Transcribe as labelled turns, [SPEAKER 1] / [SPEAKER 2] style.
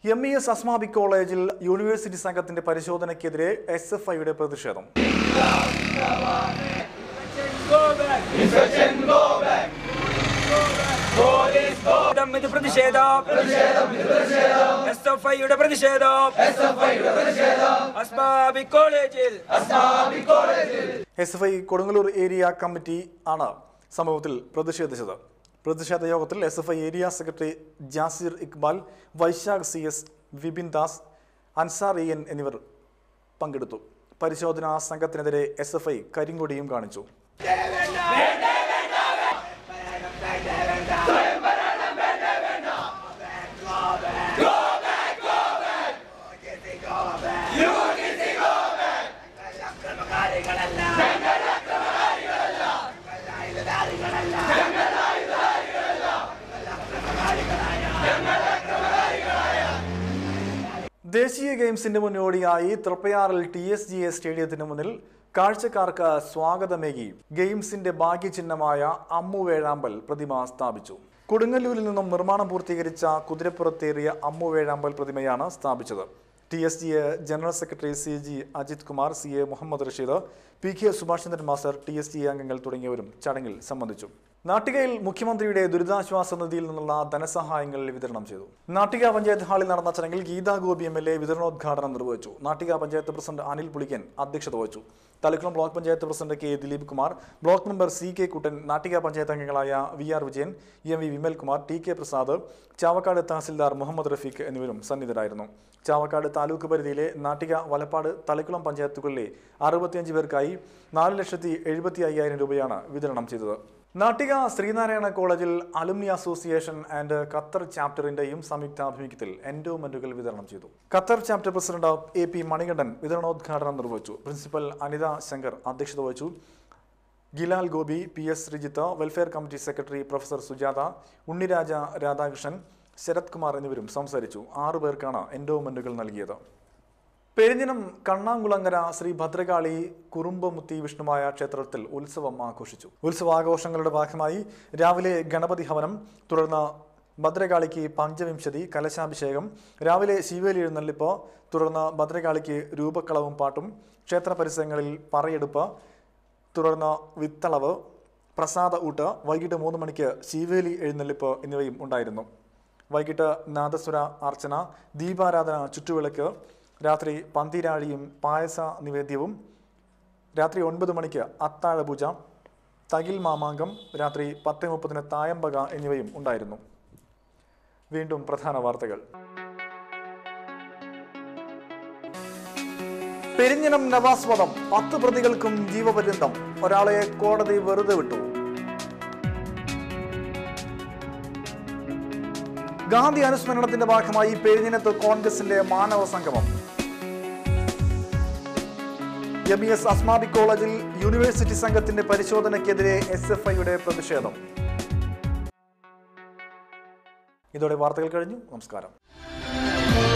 [SPEAKER 1] MES Asmabi കോളേജിൽ university സംഘത്തിന്റെ പരിശോധനയ്ക്കെതിരെ SFIയുടെ പ്രതിഷേധം. SFI കൊടുങ്ങല്ലൂർ ഏരിയ കമ്മിറ്റി ആണ് സംഭവത്തിൽ പ്രതിഷേധിച്ചത്. പ്രതിഷേധ യോഗത്തിൽ SFI area secretary Jasir Iqbal, Vaishakh CS, Vipin Das, Ansar EN എന്നിവർ പങ്കെടുത്തു. പരിശോധനാ സംഘത്തിനെതിരെ SFI കരിങ്കൊടിയും കാണിച്ചു. ദേശീയ ഗെയിംസിന്റെ മുന്നോടിയായി തൃപ്പയാറിൽ TSGA സ്റ്റേഡിയത്തിന് മുന്നിൽ കാഴ്ചക്കാർക്ക് സ്വാഗതമേകി ഗെയിംസിന്റെ ഭാഗ്യചിഹ്നമായ അമ്മു വേഴാമ്പൽ പ്രതിമ സ്ഥാപിച്ചു. കൊടുങ്ങല്ലൂരിൽ നിന്നും നിർമ്മാണം പൂർത്തീകരിച്ച കുതിരപ്പുറത്തേറിയ അമ്മു വേഴാമ്പൽ പ്രതിമയാണ് സ്ഥാപിച്ചത്. TSGA general secretary CG Ajith Kumar, CA Muhammad Rasheed, PK Subhash Chandran master, TSGA അംഗങ്ങൾ തുടങ്ങിയവരും ചടങ്ങിൽ സംബന്ധിച്ചു. നാട്ടികയിൽ മുഖ്യമന്ത്രിയുടെ ദുരിതാശ്വാസ നിധിയിൽ നിന്നുള്ള ധനസഹായങ്ങൾ വിതരണം ചെയ്തു. നാട്ടിക പഞ്ചായത്ത് ഹാളിൽ നടന്ന ചടങ്ങിൽ ഗീതാ ഗോപി MLA വിതരണോദ്ഘാടനം നിർവഹിച്ചു. നാട്ടിക പഞ്ചായത്ത് പ്രസിഡന്റ് അനിൽ പുളിക്കൻ അധ്യക്ഷത വഹിച്ചു. Thalikkulam block panchayat president K Dileep Kumar, block member CK Kuttan, Nattika panchayat അംഗങ്ങളായ VR Vijayan, MV Vimalkumar, TK Prasad, Chavakkad tahsildar Muhammad Rafeeq എന്നിവരും സന്നിഹിതരായിരുന്നു. ചാവക്കാട് താലൂക്ക് പരിധിയിലെ നാട്ടിക, വലപ്പാട്, തളിക്കുളം പഞ്ചായത്തുകളിലെ 65 പേർക്കായി 4,75,000 രൂപയാണ് വിതരണം ചെയ്തത്. നാട്ടിക ശ്രീനാരായണ കോളേജിൽ അലുമിനി അസോസിയേഷൻ ആൻഡ് ഖത്തർ ചാപ്റ്ററിന്റെയും സംയുക്താഭിമുഖ്യത്തിൽ എൻഡോമെന്റുകൾ വിതരണം ചെയ്തു. Qatar chapter president AP Manikandan വിതരണോദ്ഘാടനം നിർവഹിച്ചു. പ്രിൻസിപ്പൽ അനിത ശങ്കർ അധ്യക്ഷത വഹിച്ചു. Gilal Gopi, PS Sreejith, welfare committee secretary professor Sujatha, Unniraja Radhakrishnan, Sarath Kumar എന്നിവരും സംസാരിച്ചു. 6 പേർക്കാണ് എൻഡോമെന്റുകൾ നൽകിയത്. പെരിഞ്ഞനം കണ്ണാങ്കുളങ്ങര ശ്രീ ഭദ്രകാളി കുറുമ്പമുത്തി വിഷ്ണുമായ ക്ഷേത്രത്തിൽ ഉത്സവം ആഘോഷിച്ചു. ഉത്സവാഘോഷങ്ങളുടെ ഭാഗമായി രാവിലെ ഗണപതി ഹവനം, തുടർന്ന് ഭദ്രകാളിക്ക് പഞ്ചവിംശതി കലശാഭിഷേകം, രാവിലെ ശിവേലി എഴുന്നള്ളിപ്പ്, തുടർന്ന് ഭദ്രകാളിക്ക് രൂപക്കളവും പാട്ടും, ക്ഷേത്ര പരിസരങ്ങളിൽ പറയെടുപ്പ്, തുടർന്ന് വിത്തളവ്, പ്രസാദ ഊട്ട്, വൈകിട്ട് 3 മണിക്ക് ശിവേലി എഴുന്നള്ളിപ്പ് എന്നിവയും ഉണ്ടായിരുന്നു. വൈകിട്ട് നാദസ്വര അർച്ചന, ദീപാരാധന, ചുറ്റുവിളക്ക്, രാത്രി പന്തിരാഴിയും പായസ നിവേദ്യവും, രാത്രി 9 മണിക്ക് അത്താഴപൂജ, തകിൽ മാമാങ്കം, രാത്രി 10:30 തായമ്പക എന്നിവയും ഉണ്ടായിരുന്നു. വീണ്ടും പ്രധാന വാർത്തകൾ. പെരിഞ്ഞനം നവാസ് വധം, 10 പ്രതികൾക്കും ജീവപര്യന്തം, ഒരാളെ കോടതി വെറുതെ വിട്ടു. ഗാന്ധി അനുസ്മരണത്തിന്റെ ഭാഗമായി പെരിഞ്ഞനത്ത് കോൺഗ്രസിന്റെ മാനവ സംഗമം. MES അസ്മാബി കോളേജിൽ യൂണിവേഴ്സിറ്റി സംഘത്തിന്റെ പരിശോധനയ്ക്കെതിരെ SFIയുടെ പ്രതിഷേധം. ഇതോടെ വാർത്തകൾ കഴിഞ്ഞു. നമസ്കാരം.